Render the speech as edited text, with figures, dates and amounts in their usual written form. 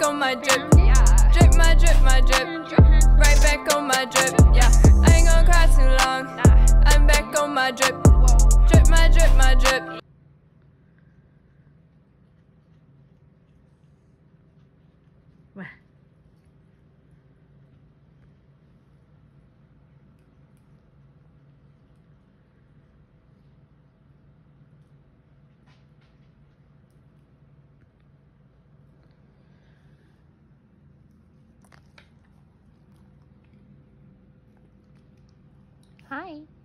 on my drip. Drip my drip, my drip. Right back on my drip. Yeah, I ain't gonna cry too long. I'm back on my drip. Drip my drip, my drip. Where? Hi.